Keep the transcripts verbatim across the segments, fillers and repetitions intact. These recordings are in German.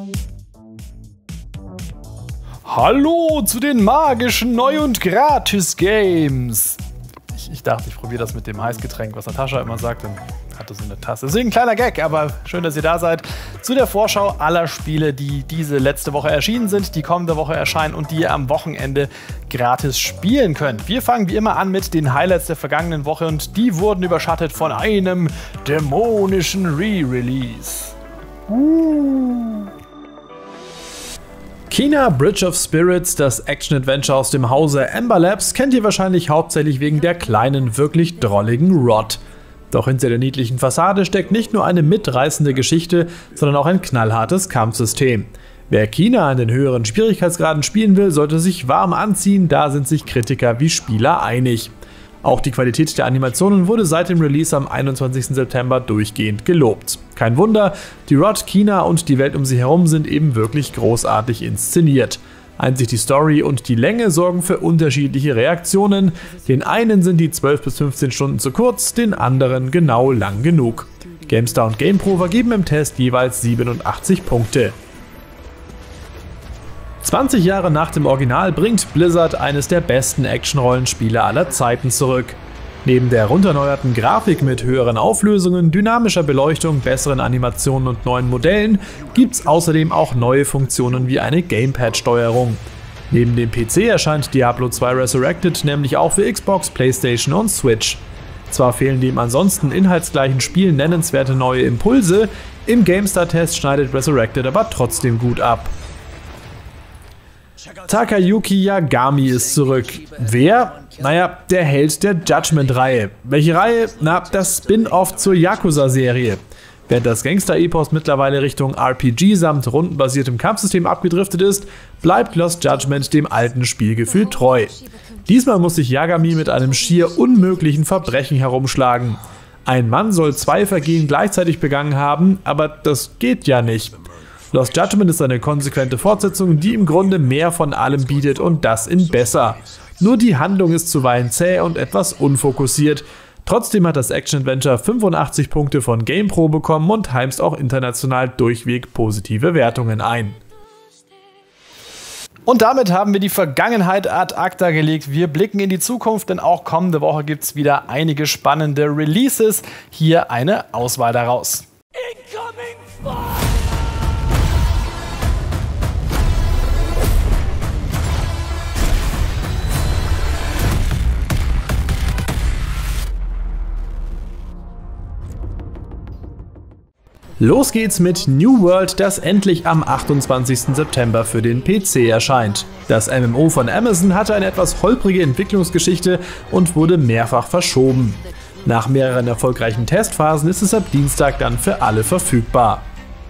Hallo zu den magischen Neu- und Gratis-Games. Ich, ich dachte, ich probiere das mit dem Heißgetränk, was Natascha immer sagt, dann hatte so eine Tasse. Deswegen ein kleiner Gag, aber schön, dass ihr da seid. Zu der Vorschau aller Spiele, die diese letzte Woche erschienen sind, die kommende Woche erscheinen und die ihr am Wochenende gratis spielen könnt. Wir fangen wie immer an mit den Highlights der vergangenen Woche und die wurden überschattet von einem dämonischen Re-Release. Uh. Kena Bridge of Spirits, das Action-Adventure aus dem Hause Ember Labs, kennt ihr wahrscheinlich hauptsächlich wegen der kleinen, wirklich drolligen Rod. Doch hinter der niedlichen Fassade steckt nicht nur eine mitreißende Geschichte, sondern auch ein knallhartes Kampfsystem. Wer Kena in den höheren Schwierigkeitsgraden spielen will, sollte sich warm anziehen, da sind sich Kritiker wie Spieler einig. Auch die Qualität der Animationen wurde seit dem Release am einundzwanzigsten September durchgehend gelobt. Kein Wunder, die Rod, Kena und die Welt um sie herum sind eben wirklich großartig inszeniert. Einzig die Story und die Länge sorgen für unterschiedliche Reaktionen. Den einen sind die zwölf bis fünfzehn Stunden zu kurz, den anderen genau lang genug. GameStar und GamePro vergeben im Test jeweils siebenundachtzig Punkte. zwanzig Jahre nach dem Original bringt Blizzard eines der besten Action-Rollenspiele aller Zeiten zurück. Neben der runterneuerten Grafik mit höheren Auflösungen, dynamischer Beleuchtung, besseren Animationen und neuen Modellen gibt's außerdem auch neue Funktionen wie eine Gamepad-Steuerung. Neben dem P C erscheint Diablo zwei Resurrected nämlich auch für Xbox, PlayStation und Switch. Zwar fehlen dem ansonsten inhaltsgleichen Spiel nennenswerte neue Impulse, im GameStar-Test schneidet Resurrected aber trotzdem gut ab. Takayuki Yagami ist zurück. Wer? Naja, der Held der Judgment-Reihe. Welche Reihe? Na, das Spin-Off zur Yakuza-Serie. Während das Gangster-Epos mittlerweile Richtung R P G samt rundenbasiertem Kampfsystem abgedriftet ist, bleibt Lost Judgment dem alten Spielgefühl treu. Diesmal muss sich Yagami mit einem schier unmöglichen Verbrechen herumschlagen. Ein Mann soll zwei Vergehen gleichzeitig begangen haben, aber das geht ja nicht. Lost Judgment ist eine konsequente Fortsetzung, die im Grunde mehr von allem bietet und das in besser. Nur die Handlung ist zuweilen zäh und etwas unfokussiert. Trotzdem hat das Action-Adventure fünfundachtzig Punkte von GamePro bekommen und heimst auch international durchweg positive Wertungen ein. Und damit haben wir die Vergangenheit ad acta gelegt. Wir blicken in die Zukunft, denn auch kommende Woche gibt es wieder einige spannende Releases. Hier eine Auswahl daraus. Incoming fire! Los geht's mit New World, das endlich am achtundzwanzigsten September für den P C erscheint. Das M M O von Amazon hatte eine etwas holprige Entwicklungsgeschichte und wurde mehrfach verschoben. Nach mehreren erfolgreichen Testphasen ist es ab Dienstag dann für alle verfügbar.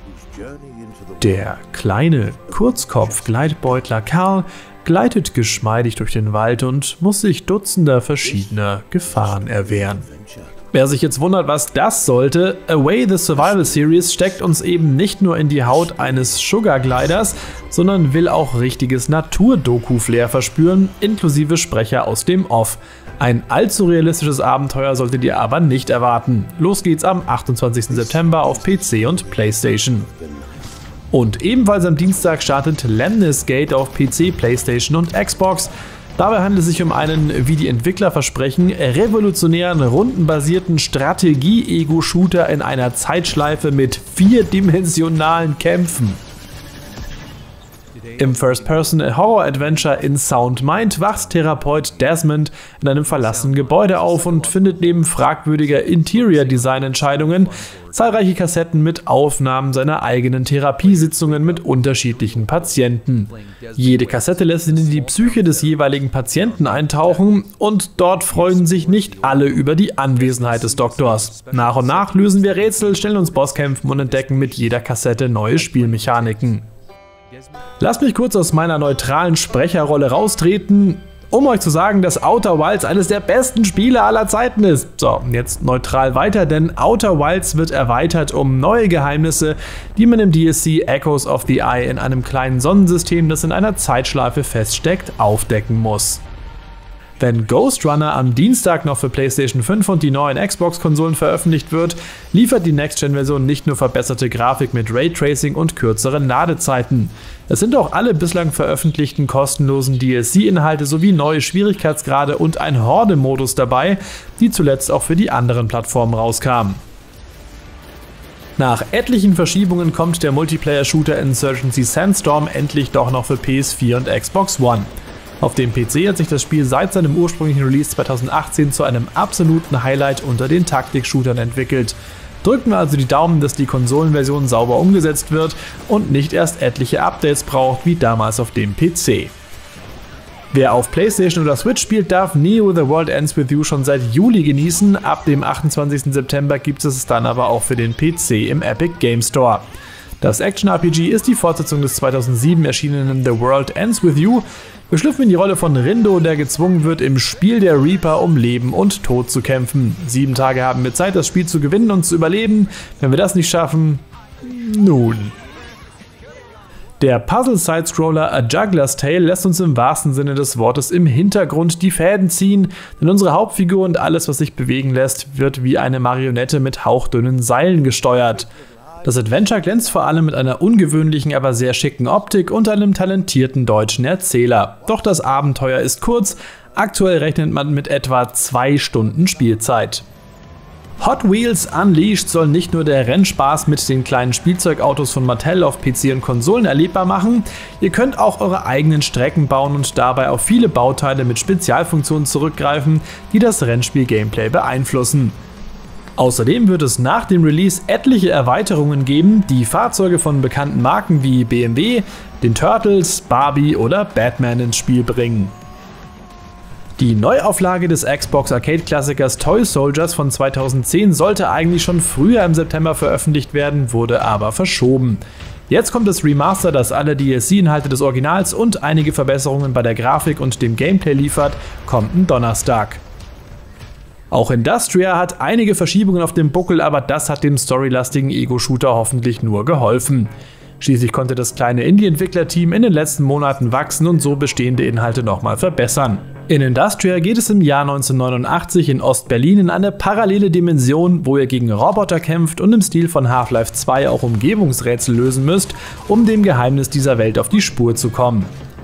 Der kleine Kurzkopf-Gleitbeutler Karl gleitet geschmeidig durch den Wald und muss sich dutzender verschiedener Gefahren erwehren. Wer sich jetzt wundert, was das sollte, Away the Survival Series steckt uns eben nicht nur in die Haut eines Sugar-Gliders, sondern will auch richtiges Natur-Doku-Flair verspüren, inklusive Sprecher aus dem Off. Ein allzu realistisches Abenteuer solltet ihr aber nicht erwarten. Los geht's am achtundzwanzigsten September auf P C und PlayStation. Und ebenfalls am Dienstag startet Lemnis Gate auf P C, PlayStation und Xbox. Dabei handelt es sich um einen, wie die Entwickler versprechen, revolutionären, rundenbasierten Strategie-Ego-Shooter in einer Zeitschleife mit vierdimensionalen Kämpfen. Im First-Person-Horror-Adventure in Sound Mind wacht Therapeut Desmond in einem verlassenen Gebäude auf und findet neben fragwürdiger Interior-Design-Entscheidungen zahlreiche Kassetten mit Aufnahmen seiner eigenen Therapiesitzungen mit unterschiedlichen Patienten. Jede Kassette lässt ihn in die Psyche des jeweiligen Patienten eintauchen und dort freuen sich nicht alle über die Anwesenheit des Doktors. Nach und nach lösen wir Rätsel, stellen uns Bosskämpfen und entdecken mit jeder Kassette neue Spielmechaniken. Lasst mich kurz aus meiner neutralen Sprecherrolle raustreten, um euch zu sagen, dass Outer Wilds eines der besten Spiele aller Zeiten ist. So, jetzt neutral weiter, denn Outer Wilds wird erweitert um neue Geheimnisse, die man im D L C Echoes of the Eye in einem kleinen Sonnensystem, das in einer Zeitschleife feststeckt, aufdecken muss. Wenn Ghost Runner am Dienstag noch für PlayStation fünf und die neuen Xbox-Konsolen veröffentlicht wird, liefert die Next-Gen-Version nicht nur verbesserte Grafik mit Raytracing und kürzeren Ladezeiten. Es sind auch alle bislang veröffentlichten kostenlosen D L C-Inhalte sowie neue Schwierigkeitsgrade und ein Horde-Modus dabei, die zuletzt auch für die anderen Plattformen rauskamen. Nach etlichen Verschiebungen kommt der Multiplayer-Shooter Insurgency Sandstorm endlich doch noch für P S vier und Xbox One. Auf dem P C hat sich das Spiel seit seinem ursprünglichen Release zweitausendachtzehn zu einem absoluten Highlight unter den Taktik-Shootern entwickelt. Drücken wir also die Daumen, dass die Konsolenversion sauber umgesetzt wird und nicht erst etliche Updates braucht wie damals auf dem P C. Wer auf PlayStation oder Switch spielt, darf Neo The World Ends With You schon seit Juli genießen. Ab dem achtundzwanzigsten September gibt es es dann aber auch für den P C im Epic Game Store. Das Action-R P G ist die Fortsetzung des zweitausendsieben erschienenen The World Ends With You. Wir schlüpfen in die Rolle von Rindo, der gezwungen wird, im Spiel der Reaper um Leben und Tod zu kämpfen. Sieben Tage haben wir Zeit, das Spiel zu gewinnen und zu überleben. Wenn wir das nicht schaffen, nun. Der Puzzle-Sidescroller A Juggler's Tale lässt uns im wahrsten Sinne des Wortes im Hintergrund die Fäden ziehen, denn unsere Hauptfigur und alles, was sich bewegen lässt, wird wie eine Marionette mit hauchdünnen Seilen gesteuert. Das Adventure glänzt vor allem mit einer ungewöhnlichen, aber sehr schicken Optik und einem talentierten deutschen Erzähler. Doch das Abenteuer ist kurz, aktuell rechnet man mit etwa zwei Stunden Spielzeit. Hot Wheels Unleashed soll nicht nur der Rennspaß mit den kleinen Spielzeugautos von Mattel auf P C und Konsolen erlebbar machen, ihr könnt auch eure eigenen Strecken bauen und dabei auf viele Bauteile mit Spezialfunktionen zurückgreifen, die das Rennspiel-Gameplay beeinflussen. Außerdem wird es nach dem Release etliche Erweiterungen geben, die Fahrzeuge von bekannten Marken wie B M W, den Turtles, Barbie oder Batman ins Spiel bringen. Die Neuauflage des Xbox-Arcade-Klassikers Toy Soldiers von zweitausendzehn sollte eigentlich schon früher im September veröffentlicht werden, wurde aber verschoben. Jetzt kommt das Remaster, das alle D L C-Inhalte des Originals und einige Verbesserungen bei der Grafik und dem Gameplay liefert, kommt am Donnerstag. Auch Industria hat einige Verschiebungen auf dem Buckel, aber das hat dem storylastigen Ego-Shooter hoffentlich nur geholfen. Schließlich konnte das kleine Indie-Entwicklerteam in den letzten Monaten wachsen und so bestehende Inhalte nochmal verbessern. In Industria geht es im Jahr neunzehnhundertneunundachtzig in Ost-Berlin in eine parallele Dimension, wo ihr gegen Roboter kämpft und im Stil von Half-Life zwei auch Umgebungsrätsel lösen müsst, um dem Geheimnis dieser Welt auf die Spur zu kommen.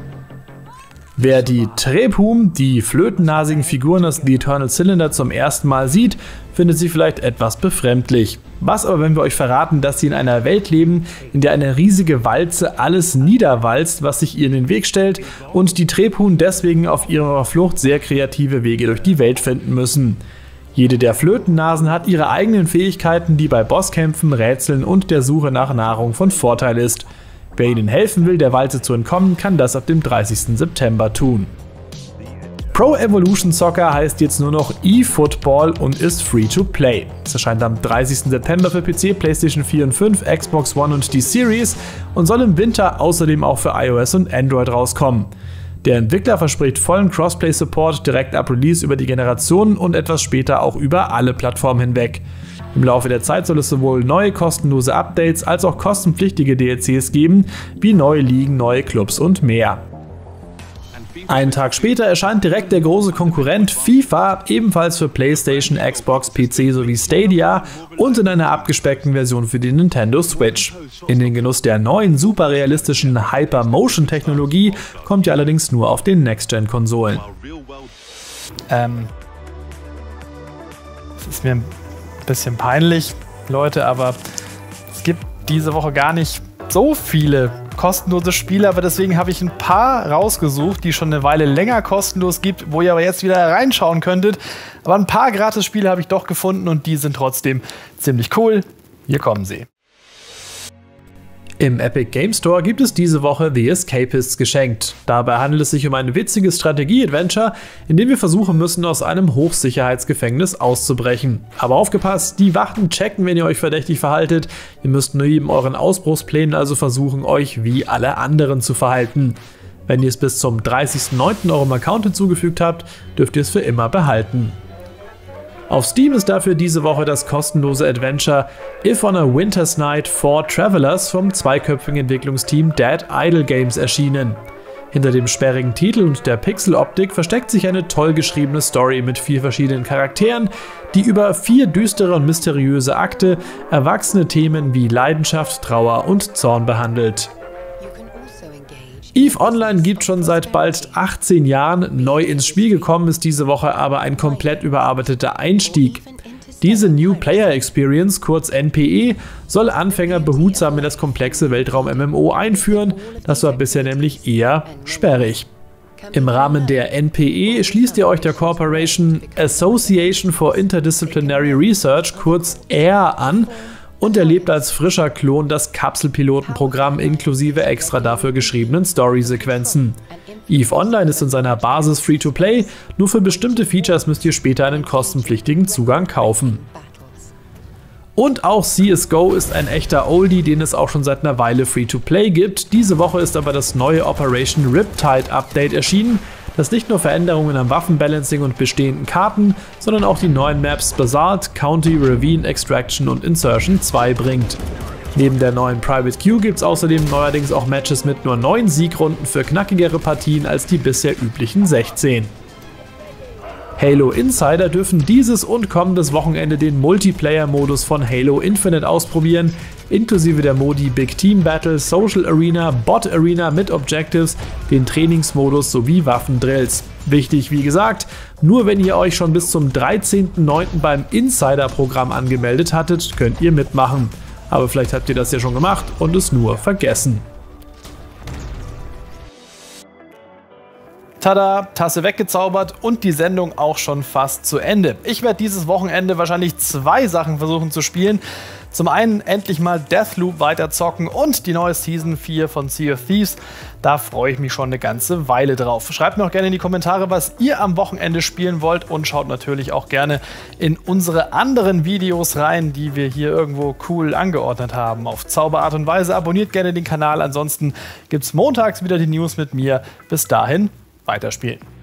Wer die Trebhum, die flötennasigen Figuren aus The Eternal Cylinder zum ersten Mal sieht, findet sie vielleicht etwas befremdlich. Was aber, wenn wir euch verraten, dass sie in einer Welt leben, in der eine riesige Walze alles niederwalzt, was sich ihr in den Weg stellt, und die Trebhum deswegen auf ihrer Flucht sehr kreative Wege durch die Welt finden müssen. Jede der Flötennasen hat ihre eigenen Fähigkeiten, die bei Bosskämpfen, Rätseln und der Suche nach Nahrung von Vorteil ist. Wer ihnen helfen will, der Walze zu entkommen, kann das ab dem dreißigsten September tun. Pro Evolution Soccer heißt jetzt nur noch eFootball und ist free to play. Es erscheint am dreißigsten September für P C, PlayStation vier und fünf, Xbox One und die Series und soll im Winter außerdem auch für iOS und Android rauskommen. Der Entwickler verspricht vollen Crossplay-Support direkt ab Release über die Generationen und etwas später auch über alle Plattformen hinweg. Im Laufe der Zeit soll es sowohl neue kostenlose Updates als auch kostenpflichtige D L Cs geben, wie neue Ligen, neue Clubs und mehr. Einen Tag später erscheint direkt der große Konkurrent FIFA, ebenfalls für PlayStation, Xbox, P C sowie Stadia und in einer abgespeckten Version für die Nintendo Switch. In den Genuss der neuen, super realistischen Hypermotion-Technologie kommt ihr allerdings nur auf den Next-Gen-Konsolen. Ähm, das ist mir ein bisschen peinlich, Leute, aber es gibt diese Woche gar nicht so viele kostenlose Spiele, aber deswegen habe ich ein paar rausgesucht, die es schon eine Weile länger kostenlos gibt, wo ihr aber jetzt wieder reinschauen könntet. Aber ein paar Gratis-Spiele habe ich doch gefunden und die sind trotzdem ziemlich cool. Hier kommen sie. Im Epic Game Store gibt es diese Woche The Escapists geschenkt. Dabei handelt es sich um ein witziges Strategie-Adventure, in dem wir versuchen müssen, aus einem Hochsicherheitsgefängnis auszubrechen. Aber aufgepasst, die Wachen checken, wenn ihr euch verdächtig verhaltet. Ihr müsst neben euren Ausbruchsplänen also versuchen, euch wie alle anderen zu verhalten. Wenn ihr es bis zum dreißigsten neunten eurem Account hinzugefügt habt, dürft ihr es für immer behalten. Auf Steam ist dafür diese Woche das kostenlose Adventure If on a Winter's Night for Travelers vom zweiköpfigen Entwicklungsteam Dead Idle Games erschienen. Hinter dem sperrigen Titel und der Pixeloptik versteckt sich eine toll geschriebene Story mit vier verschiedenen Charakteren, die über vier düstere und mysteriöse Akte erwachsene Themen wie Leidenschaft, Trauer und Zorn behandelt. EVE Online gibt schon seit bald achtzehn Jahren, neu ins Spiel gekommen ist diese Woche aber ein komplett überarbeiteter Einstieg. Diese New Player Experience, kurz N P E, soll Anfänger behutsam in das komplexe Weltraum-M M O einführen, das war bisher nämlich eher sperrig. Im Rahmen der N P E schließt ihr euch der Corporation Association for Interdisciplinary Research, kurz A I R, an und erlebt als frischer Klon das Kapselpilotenprogramm inklusive extra dafür geschriebenen Story-Sequenzen. EVE Online ist in seiner Basis Free-to-Play, nur für bestimmte Features müsst ihr später einen kostenpflichtigen Zugang kaufen. Und auch C S G O ist ein echter Oldie, den es auch schon seit einer Weile Free-to-Play gibt. Diese Woche ist aber das neue Operation Riptide Update erschienen, das nicht nur Veränderungen am Waffenbalancing und bestehenden Karten, sondern auch die neuen Maps Basalt, County, Ravine, Extraction und Insertion zwei bringt. Neben der neuen Private Queue gibt es außerdem neuerdings auch Matches mit nur neun Siegrunden für knackigere Partien als die bisher üblichen sechzehn. Halo Insider dürfen dieses und kommendes Wochenende den Multiplayer-Modus von Halo Infinite ausprobieren, inklusive der Modi Big Team Battle, Social Arena, Bot Arena mit Objectives, den Trainingsmodus sowie Waffendrills. Wichtig, wie gesagt, nur wenn ihr euch schon bis zum dreizehnten neunten beim Insider-Programm angemeldet hattet, könnt ihr mitmachen. Aber vielleicht habt ihr das ja schon gemacht und es nur vergessen. Tada, Tasse weggezaubert und die Sendung auch schon fast zu Ende. Ich werde dieses Wochenende wahrscheinlich zwei Sachen versuchen zu spielen. Zum einen endlich mal Deathloop weiterzocken und die neue Season vier von Sea of Thieves. Da freue ich mich schon eine ganze Weile drauf. Schreibt mir auch gerne in die Kommentare, was ihr am Wochenende spielen wollt und schaut natürlich auch gerne in unsere anderen Videos rein, die wir hier irgendwo cool angeordnet haben. Auf Zauberart und Weise abonniert gerne den Kanal. Ansonsten gibt es montags wieder die News mit mir. Bis dahin weiterspielen.